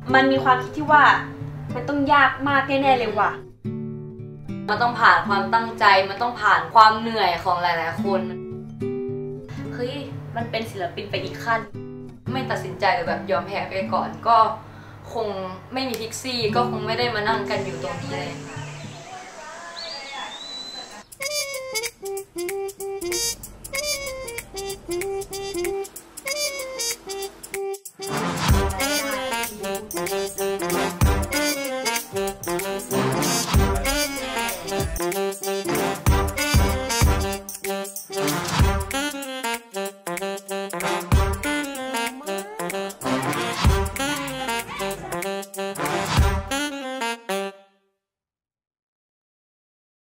มันมีความคิดที่ว่ามันต้องยากมากแน่ๆเลยว่ะมันต้องผ่านความตั้งใจมันต้องผ่านความเหนื่อยของหลายๆคนเฮ้ยมันเป็นศิลปินไปอีกขั้นไม่ตัดสินใจหรือแบบยอมแพ้ไปก่อนก็คงไม่มีพิกซี่ก็คงไม่ได้มานั่งกันอยู่ตรงนี้เลย